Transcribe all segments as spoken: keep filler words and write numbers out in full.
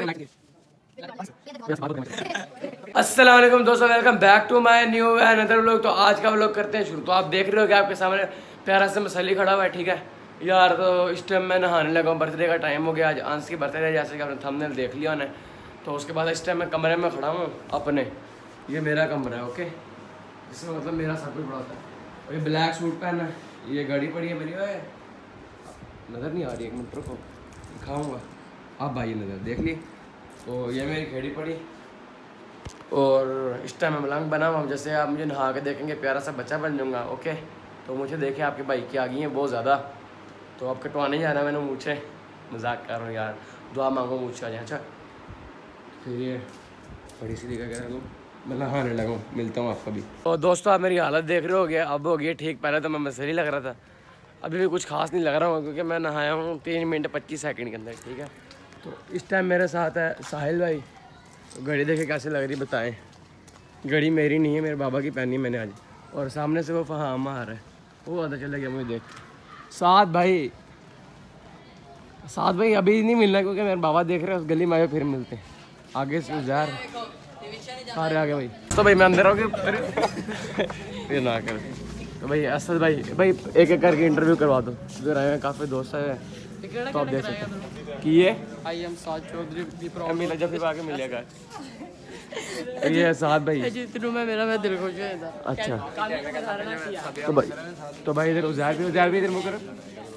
अस्सलाम वालेकुम दोस्तों, welcome back to my new another vlog. तो आज का व्लॉग करते हैं शुरू। तो आप देख रहे हो कि आपके सामने प्यारा सा मसली खड़ा हुआ है, ठीक है यार। तो इस टाइम मैं नहाने लगा हूँ, बर्थडे का टाइम हो गया, आज अंश की बर्थडे, जैसे कि आपने थंबनेल देख लिया उन्हें। तो उसके बाद इस टाइम मैं कमरे में खड़ा हूँ अपने, ये मेरा कमरा है, ओके। इसमें मतलब मेरा सब कुछ बड़ा होता है। और ये ब्लैक सूट पहना है, ये गाड़ी पड़ी है मेरी, नज़र नहीं आ रही, एक मिनट रुको दिखाऊँगा, आप भाई नज़र देख ली। तो ये मेरी खेड़ी पड़ी और इस टाइम मैं मलंग बना हुआ हूँ। जैसे आप मुझे नहा के देखेंगे प्यारा सा बच्चा बन जाऊँगा, ओके। तो मुझे देखे आपकी बाइक की आ गई है बहुत ज़्यादा, तो अब कटवाने जाना मैंने मूछे, मजाक कर रहा हूँ यार, दुआ मांगो मूछ आ जाए। अच्छा फिर ये बड़ी सी दिखा कह दूँ, मैं नहाने लगा हूँ, मिलता हूँ आपका भी। तो दोस्तों आप मेरी हालत देख रहे हो गया, अब हो गया ठीक। पहले तो मैं मसली लग रहा था, अभी भी कुछ खास नहीं लग रहा हूँ क्योंकि मैं नहाया हूँ तीन मिनट पच्चीस सेकंड के अंदर, ठीक है। तो इस टाइम मेरे साथ है साहिल भाई। तो घड़ी देखे कैसे लग रही बताएं, घड़ी मेरी नहीं है, मेरे बाबा की पहनी मैंने आज। और सामने से वो फहाम आ रहा है, वो पता चला गया मुझे देख। साथ भाई साथ भाई अभी नहीं मिलना क्योंकि मेरे बाबा देख रहे हैं उस गली में, फिर मिलते हैं आगे से यार, सारे आगे भाई। तो भाई मैं अंदर हो गया ये ना कर। तो भाई असद भाई भाई एक एक करके इंटरव्यू करवा दो, इधर आए हैं काफ़ी दोस्त आए हैं, तो आप देख सकते हैं कि ये आई एम साद चौधरी मिला जब भी आके मिलेगा। ये साद भाई जितनों में मेरा मैं दिल खुश है। अच्छा तो भाई तो भाई इधर उज़ैर भी उज़ैर भी इधर मुँह करो।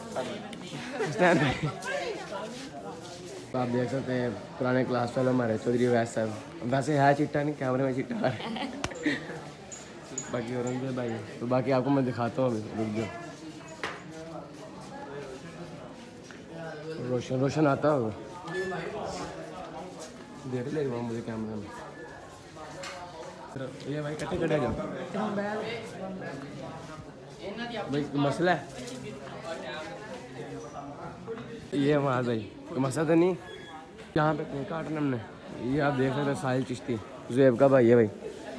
तो आप देख सकते हैं पुराने क्लास वाले हमारे चौधरी वैस साहब, वैसे है चिट्टा नहीं, कैमरे में चिट्टा है बाकी और भाई। तो बाकी आपको मैं दिखाता हूँ अभी, रुक जाओ। रोशन रोशन आता होगा, देख ले वहाँ मुझे कैमरा में। ये भाई कटे कटे जाओ भाई, मसला है ये वहाँ भाई, तो मसला तो नहीं। यहाँ पे केक काटना हमने, ये आप देख सकते हैं साहिल चिश्ती ज़ुएब का भाई है भाई।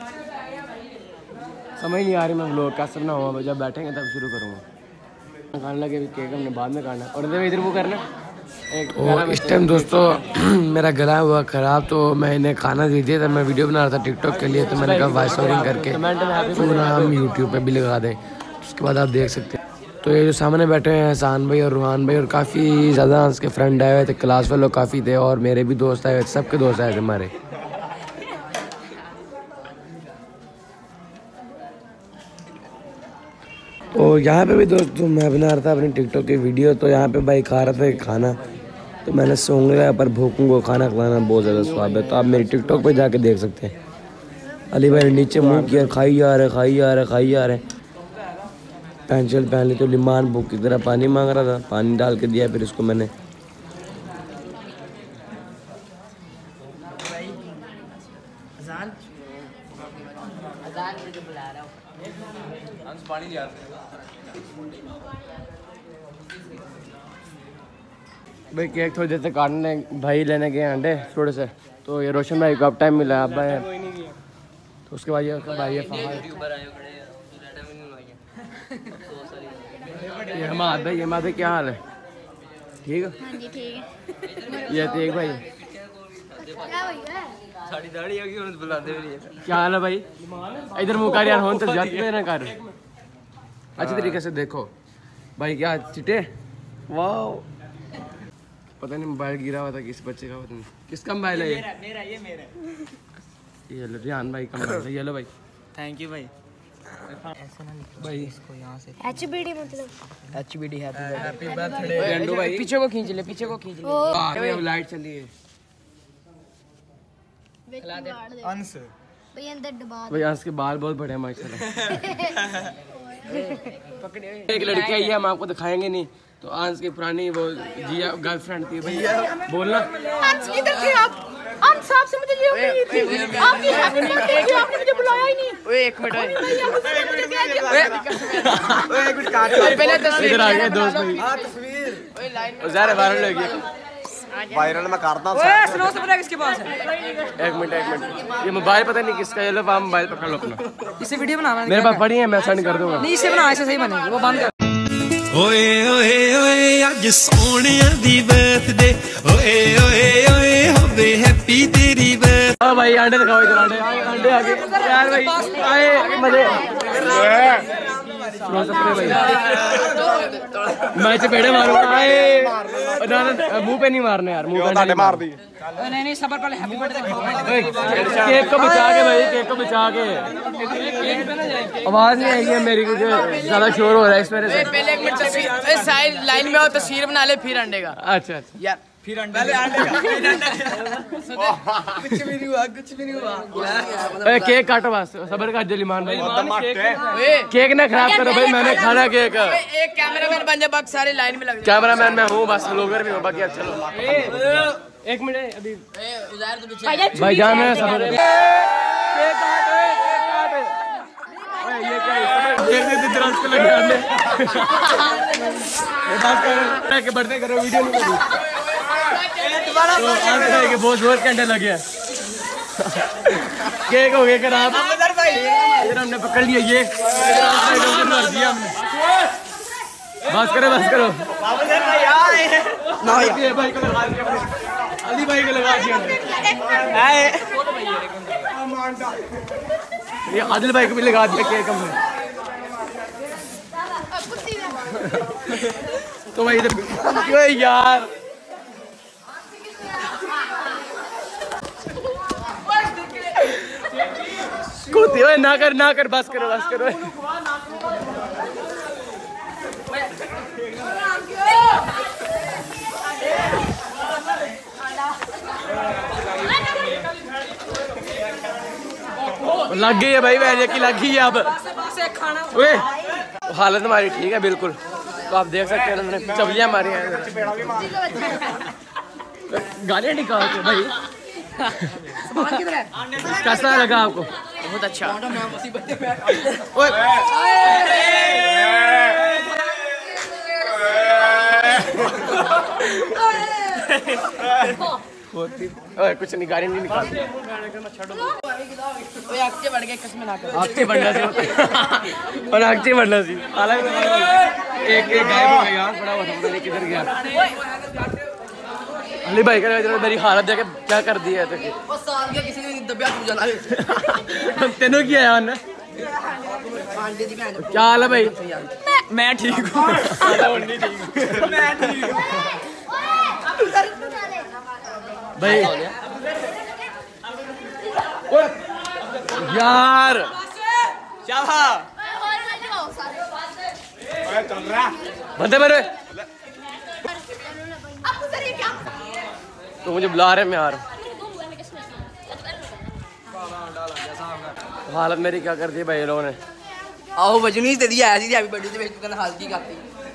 समझ नहीं आ रही मैं लोग कैसे ना हुआ, जब बैठेंगे तब शुरू करूँगा खाने लगे। केक हमने बाद में काटना और इधर इधर वो करना एक। और इस टाइम दोस्तों मेरा गला हुआ ख़राब, तो मैं इन्हें खाना दे दिया था, मैं वीडियो बना रहा था टिकटॉक के लिए, तो मैंने कहा वॉइस ओवरिंग करके पूरा हम यूट्यूब पे भी लगा दें। उसके बाद आप देख सकते हैं। तो ये जो सामने बैठे हैं एहसान भाई और रूहान भाई, और काफ़ी ज़्यादा उसके फ्रेंड आए हुए थे, क्लास वाले लोग काफ़ी थे, और मेरे भी दोस्त आए हुए थे, सबके दोस्त आए थे हमारे। तो यहाँ पे भी दोस्तों मैं बना रहा था अपनी टिकटॉक की वीडियो, तो यहाँ पे भाई खा रहा था खाना, तो मैंने सोंग लिया पर भूखों को खाना खिलाना बहुत ज़्यादा स्वाद है। तो आप मेरी टिकटॉक पे जाके देख सकते हैं। अली भाई ने नीचे मुँह किया, खाई जा रहे खाई जा रहे खाई जा रहे पैंट शर्ट पहन ली। तो लिमान भूख की तरह पानी मांग रहा था, पानी डाल के दिया, फिर इसको मैंने भाई केक थोड़ी देर से काटने भाई लेने गए अंडे थोड़े से। तो ये रोशन भाई को अब टाइम मिला अब भाई, तो उसके बाद ये भाई है ये हमाद भाई, हमाद भाई क्या हाल है? ठीक है हाँ जी ठीक है। ये तेग भाई क्या हाल है भाई? इधर मुँह कर यार, होन तो जाते ना कर, अच्छी तरीके से देखो भाई। क्या चिट्टे, वाह पता नहीं मोबाइल गिरा हुआ था किस बच्चे का, पता नहीं किसका मोबाइल है ये? मेरा मेरा ये मेरा ये लो रियान भाई का मोबाइल है, ये लो भाई। थैंक यू भाई। ऐसे ना भाई इसको यहाँ से एचबीडी मतलब एचबीडी हैप्पी बर्थडे एंडो भाई। पीछे को खींच ले, पीछे को खींच ले, अरे लाइट चली है अंश भाई, अंदर दबा भाई। अंश के बाल बहुत बड़े हैं माशाल्लाह एक लड़की आई है, हम आपको दिखाएंगे नहीं। तो अंश की पुरानी वो जिया गर्लफ्रेंड थी भैया, बोलना अंश किधर थे आप? अंश साहब से मुझे ये उम्मीद थी आपकी हैप्पी बर्थडे थी, आपने मुझे बुलाया ही नहीं। ओए एक मिनट ओए एक मिनट काट पहले तस्वीर इधर आ गए दोस्त भाई। हां तस्वीर ओए लाइन में ज़रा वायरल हो गया, वायरल मैं करता हूं। ओए स्नो स्प्रे किसके पास है? एक मिनट एक मिनट, ये मोबाइल पता नहीं किसका है, लो आप मोबाइल पकड़ लो अपना, इसे वीडियो बनाना मेरे पास पड़ी है, मैं सेंड कर दूंगा। नहीं इसे बना, ऐसे सही बनेगी, वो बंद कर। ओए ओए ओए अज सोनिया दी बर्थडे ओए ओए ओए होवे हैप्पी तेरी बर्थ। हां भाई अंडे दिखाओ इधर अंडे अंडे आगे यार भाई आए मजे भाई मैं चपेड़े मारूंगा आए ना मुंह पे नहीं मारने यार मुंह पे मार दी नहीं नहीं सबर पहले हैप्पी बर्थडे केक को बचा के भाई केक को बचा के आवाज नहीं आएगी मेरी कुछ ज्यादा शोर हो रहा है इस मेरे से पहले एक मिनट तस्वीर साइड लाइन में आओ तस्वीर बना ले फिर अंडे का अच्छा अच्छा यार फिर अंडे पहले अंडे का कुछ भी नहीं हुआ कुछ भी नहीं हुआ ए केक काटो बस सबर का जलीमान भाई केक ना खराब करो भाई मैंने खाना केक एक कैमरामैन बन जा बाकी सारे लाइन में लग जाए कैमरामैन मैं हूं बस लोगर भी हूं बाकी चलो एक मिनट अभी उधर तो पीछे भाई जान है सबर केक काट केक काट ओए ये क्या है देख दे दराज पे लग जाने ये बात कर के बढ़ते करो वीडियो नहीं करो दोबारा के बहुत जोर के अंडे लगे हैं केक हो गए खराब अमजर भाई इधर हमने पकड़ लिया ये मार दिया हमने बस करो बस करो अमजर भाई यार ना ये भाई को लगा दिया अली भाई को लगा दिया आए ये आदिल भाई को भी लगा दिया केक हमने तो भाई इधर क्यों यार कूदती है ना कर ना कर बस करो बस करो लग गई है भाई वैसे की लग गई है अब ओए हालत हमारी ठीक है बिल्कुल तो आप देख सकते हैं उन्होंने चबलियां मारी हैं गालियां निकालते भाई कैसा लगा आपको बहुत अच्छा ओए कुछ नहीं गाड़ी नहीं निकालते आगे बढ़ गए किसमें ना कर आगे बढ़ना सी और आगे बढ़ना सी हालांकि एक एक गायब हो गया यार बड़ा पता नहीं किधर गया अली भाई का मेरी हालत देख क्या कर दी है तो वो साल के किसी ने दबिया तू जला तेनू क्या है यार क्या हाल है भाई मैं ठीक हूं नहीं ठीक मैं ठीक हूं भाई यार चाहा बंदे मेरे तो मुझे बुला रहे मैं आ रहा हूँ हालत मेरी क्या कर दी भाई लोगों ने आओ वजनी दे दिया ऐसी अभी बड़ी से तूने हाल की करती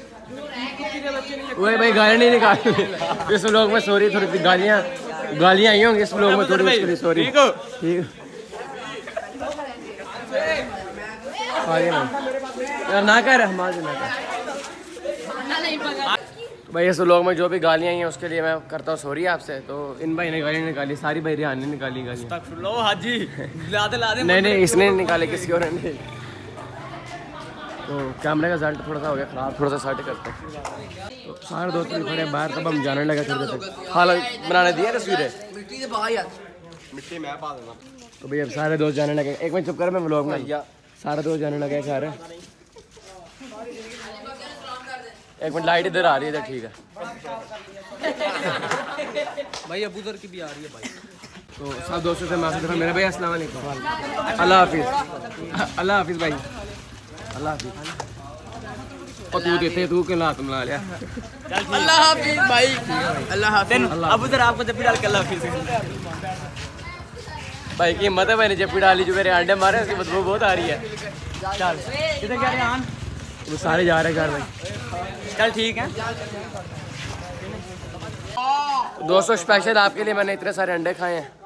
ओए भाई गालियां नहीं निकाल इस लोग में सॉरी थोड़ी सी गालियां गालियां आई होंगी इस लोग में थोड़ी सी सॉरी ठीक हो ठीक यार ना कर हमारे ना कर भाई इस लोग में जो भी गालियाँ आई हैं उसके लिए मैं करता हूँ सॉरी आपसे तो इन भाई ने गालियाँ निकाली सारी भाई रिहान ने निकाली गालियाँ हाजी लादे लादे नहीं नहीं इसने निकाले किसी और ने तो कैमरे का रिजल्ट थोड़ा सा हो गया खराब थोड़ा सा सेट करते हैं तो सारे दोस्त भी खड़े बाहर तब हम जाने लगा कर देते हाल बनाने दिए तस्वीरें मिट्टी से बाहर यार मिट्टी मैं पा दूंगा तो भाई अब सारे दोस्त जाने लगे एक मिनट चुप कर मैं व्लॉग में सारे दोस्त जाने लगे घर एक मिनट लाइट इधर आ रही है इधर ठीक है भाई अबूदर की भी आ रही है भाई तो सब दोस्तों से माफी मेरा भाई अस्सलाम वालेकुम अल्लाह हाफिज़ अल्लाह हाफिज़ भाई अल्लाह हाफिज़ और तू देते तू क्यों हाथ मिला लिया अल्लाह हाफिज़ भाई अल्लाह हाफिज़ अबूदर आपको जब भी डाल के अल्लाह हाफिज़ भाई की हिम्मत है मैंने जब भी डाली जो मेरे अंडे मारे उसकी बदबू बहुत आ रही है चल किधर जा रहे हैं वो सारे जा रहे हैं घर भाई चल ठीक है दोस्तों स्पेशल आपके लिए मैंने इतने सारे अंडे खाए हैं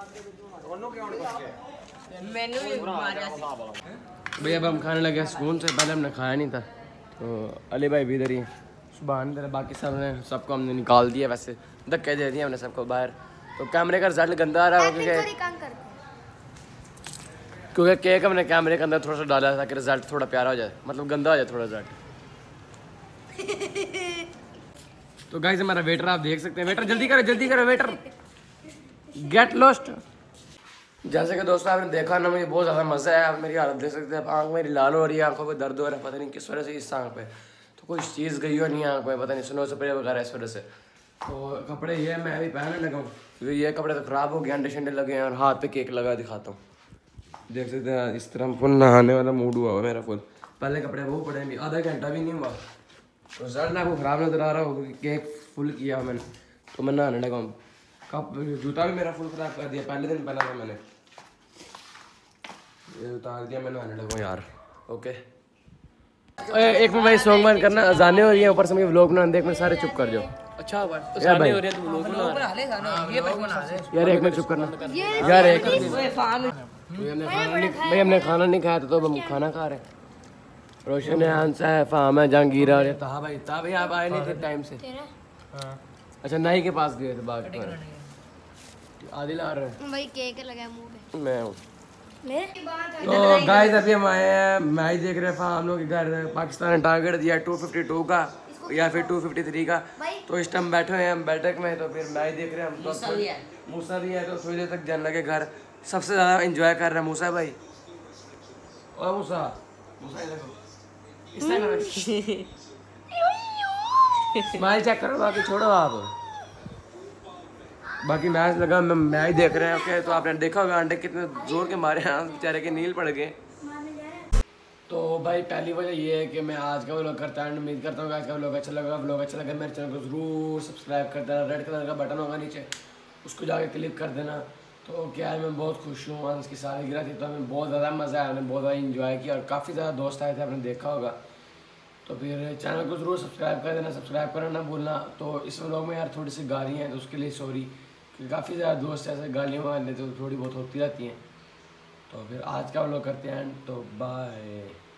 भैया अब हम खाने लगे सुकून से पहले हमने खाया नहीं था तो अली भाई भी इधर ही सुबह इधर बाकी सब ने सबको हमने निकाल दिया वैसे धक्के दे दिए हमने सबको बाहर तो कैमरे का रिजल्ट गंदा आ रहा है क्योंकि क्योंकि केक हमने कैमरे के अंदर थोड़ा सा डाला ताकि रिजल्ट थोड़ा प्यारा हो जाए मतलब गंदा हो जाए थोड़ा रिजल्ट तो गाइस हमारा वेटर आप देख सकते हैं। वेटर जल्दी करो जल्दी करो वेटर, गेट लॉस्ट। जैसे कि दोस्तों आपने देखा ना, मुझे बहुत ज़्यादा मज़ा है। आप मेरी हालत देख सकते हैं, आँख मेरी लाल हो रही है, आंखों पे दर्द हो रहा है, पता नहीं किस वजह से इस आँख पे तो कोई चीज़ गई हो नहीं आँख पे, पता नहीं स्नो स्प्रे वगैरह इस वजह से। तो कपड़े ये मैं अभी पहनने लगा हूँ क्योंकि ये कपड़े तो ख़राब हो गए, अंडे शंडे लगे हैं और हाथ पे केक लगा दिखाता हूँ। देख सकते हैं इस तरह फुल नहाने वाला मूड हुआ हुआ मेरा फुल। पहले कपड़े वो पड़े भी आधा घंटा भी नहीं हुआ तो रिजल्ट आपको ख़राब नजर आ रहा हो क्योंकि केक फुल किया मैंने, तो मैं नहाने लगा हूँ। कप जूता भी मेरा फुल ख़राब कर दिया, पहले दिन पहना था मैंने, ये उतार दिया, मैं नहाने लगा हूँ यार। ओके एक मिनट भाई सॉन्ग बंद करना, अजाने हो रही है ऊपर से, मुझे व्लॉग बनाने देख, मैं सारे चुप कर जाओ। अच्छा यार भाई यार एक मिनट चुप करना यार, एक भाई हमने खाना नहीं खाया था तो हम खाना खा रहे हैं। रोशन है, है फाम है, जहांगीर है, ता भाई ता भाई आप आए नहीं थे टाइम से। अच्छा नाई के पास गए थे बाग पर, आदिल आ रहे हैं भाई केक लगा मुंह पे, मैं हूँ। तो गाइस अभी हम आए हैं मैच देख रहे हैं हम लोग के घर। पाकिस्तान ने टारगेट दिया टू फिफ्टी टू का या फिर टू फिफ्टी थ्री का, तो इस टाइम बैठे हुए हैं हम बैठक में, तो फिर मैच देख रहे हैं हम। मूसा भी है, मूसा भी है, तो थोड़ी देर तक जाने लगे घर। सबसे ज़्यादा एंजॉय कर रहे हैं मूसा भाई। और मूसा मूसा स्माइल चेक करो, बाकी छोड़ो आप। बाकी मैच लगा, मैं मैच देख रहे हैं। ओके तो आपने देखा होगा अंडे कितने जोर के मारे हैं, बेचारे के नील पड़ गए। तो भाई पहली वजह ये है कि मैं आज का व्लॉग करता हूँ, उम्मीद करता हूँ कि आज का व्लॉग अच्छा लगा। व्लॉग अच्छा लगा मेरे चैनल को जरूर सब्सक्राइब कर देना, रेड कलर का बटन होगा नीचे उसको जाके क्लिक कर देना। तो क्या है मैं बहुत खुश हूँ, अंश की सालगिरह थी तो हमें बहुत ज़्यादा मज़ा आया, हमने बहुत ज़्यादा इंजॉय किया और काफ़ी ज़्यादा दोस्त आए थे, आपने देखा होगा। तो फिर चैनल को ज़रूर सब्सक्राइब कर देना, सब्सक्राइब करना ना भूलना। तो इस व्लॉग में यार थोड़ी सी गालियाँ हैं तो उसके लिए सॉरी, क्योंकि काफ़ी ज़्यादा दोस्त ऐसे गालियाँ मार लेते तो थोड़ी बहुत होती रहती हैं। तो फिर आज का व्लॉग करते हैं, तो बाय।